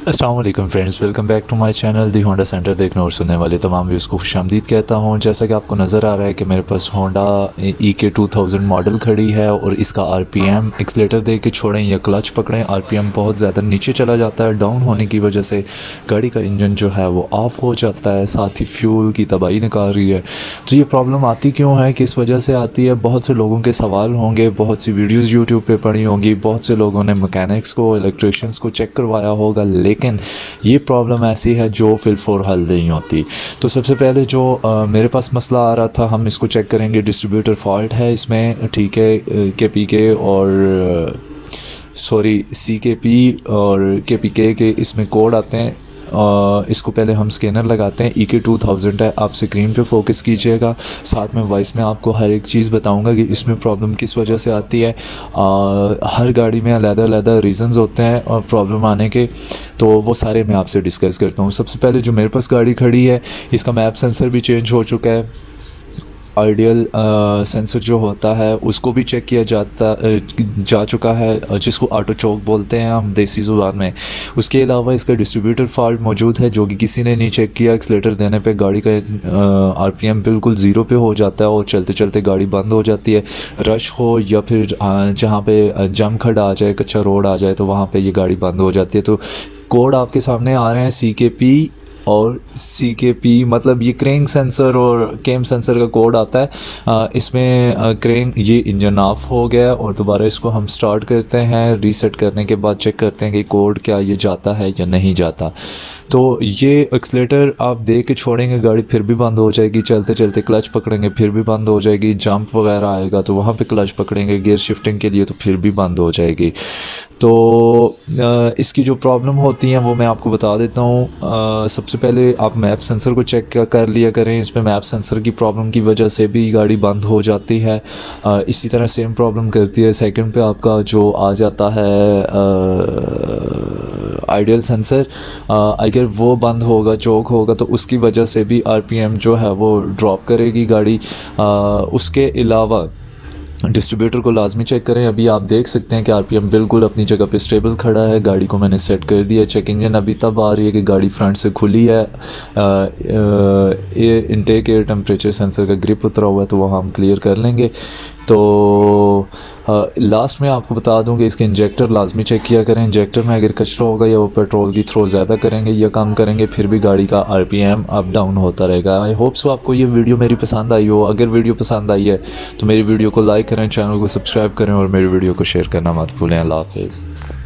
अस्सलाम वालेकुम friends, welcome back to my channel the Honda center. देखने और सुनने वाले तमाम व्यूज़ को खुशामदीद कहता हूं। जैसा कि आपको नज़र आ रहा है कि मेरे पास होंडा EK 2000 मॉडल खड़ी है और इसका RPM एक्सीलेटर दे के छोड़ें या क्लच पकड़ें, RPM बहुत ज़्यादा नीचे चला जाता है। डाउन होने की वजह से गाड़ी का इंजन जो है वो ऑफ हो जाता है, साथ ही फ्यूल की तबाही निकाल रही है। तो ये प्रॉब्लम आती क्यों है, किस वजह से आती है? बहुत से लोगों के सवाल होंगे, बहुत सी वीडियोज़ यूट्यूब पर पड़ी होंगी, बहुत से लोगों ने मैकेनिक्स को, इलेक्ट्रिशियंस को चेक करवाया होगा, लेकिन ये प्रॉब्लम ऐसी है जो फिलफोर हल नहीं होती। तो सबसे पहले जो मेरे पास मसला आ रहा था, हम इसको चेक करेंगे। डिस्ट्रीब्यूटर फॉल्ट है इसमें, ठीक है। KPK और CKP और KPK के इसमें कोड आते हैं। इसको पहले हम स्कैनर लगाते हैं। EK 2000 है, आप स्क्रीन पे फोकस कीजिएगा। साथ में वॉइस में आपको हर एक चीज़ बताऊंगा कि इसमें प्रॉब्लम किस वजह से आती है। हर गाड़ी में अलग-अलग रीज़न्स होते हैं और प्रॉब्लम आने के, तो वो सारे मैं आपसे डिस्कस करता हूँ। सबसे पहले जो मेरे पास गाड़ी खड़ी है, इसका मैप सेंसर भी चेंज हो चुका है। आइडियल सेंसर जो होता है उसको भी चेक किया जा चुका है, जिसको ऑटो चोक बोलते हैं हम देसी ज़ुबान में। उसके अलावा इसका डिस्ट्रीब्यूटर फॉल्ट मौजूद है जो कि किसी ने नहीं चेक किया। एक्सीलेटर देने पे गाड़ी का RPM बिल्कुल ज़ीरो पे हो जाता है और चलते चलते गाड़ी बंद हो जाती है। रश हो या फिर जहाँ पे जम खड़ा आ जाए, कच्चा रोड आ जाए, तो वहाँ पे ये गाड़ी बंद हो जाती है। तो कोड आपके सामने आ रहे हैं CKP और CKP, मतलब ये क्रेंक सेंसर और केम सेंसर का कोड आता है। इसमें क्रेंक, ये इंजन ऑफ हो गया और दोबारा इसको हम स्टार्ट करते हैं। रीसेट करने के बाद चेक करते हैं कि कोड क्या ये जाता है या नहीं जाता। तो ये एक्सीलेटर आप दे के छोड़ेंगे, गाड़ी फिर भी बंद हो जाएगी। चलते चलते क्लच पकड़ेंगे, फिर भी बंद हो जाएगी। जंप वगैरह आएगा तो वहाँ पे क्लच पकड़ेंगे गियर शिफ्टिंग के लिए, तो फिर भी बंद हो जाएगी। तो इसकी जो प्रॉब्लम होती है वो मैं आपको बता देता हूँ। सबसे पहले आप मैप सेंसर को चेक कर लिया करें। इसमें मैप सेंसर की प्रॉब्लम की वजह से भी गाड़ी बंद हो जाती है। इसी तरह सेम प्रॉब्लम करती है। सेकंड पे आपका जो आ जाता है आइडियल सेंसर, अगर वो बंद होगा, चौक होगा, तो उसकी वजह से भी RPM जो है वो ड्रॉप करेगी गाड़ी। उसके अलावा डिस्ट्रीब्यूटर को लाजमी चेक करें। अभी आप देख सकते हैं कि RPM बिल्कुल अपनी जगह पे स्टेबल खड़ा है। गाड़ी को मैंने सेट कर दिया। चेक इंजन अभी तब आ रही है कि गाड़ी फ्रंट से खुली है। Air intake, air temperature sensor का ग्रिप उतरा हुआ है, तो वह हम क्लियर कर लेंगे। तो लास्ट में आपको बता दूं कि इसके इंजेक्टर लाजमी चेक किया करें। इंजेक्टर में अगर कचरा होगा या वो पेट्रोल की थ्रो ज़्यादा करेंगे या कम करेंगे, फिर भी गाड़ी का RPM अप डाउन होता रहेगा। आई होप सो आपको ये वीडियो मेरी पसंद आई हो। अगर वीडियो पसंद आई है तो मेरी वीडियो को लाइक करें, चैनल को सब्सक्राइब करें और मेरी वीडियो को शेयर करना मत भूलें। अल्लाह हाफिज़।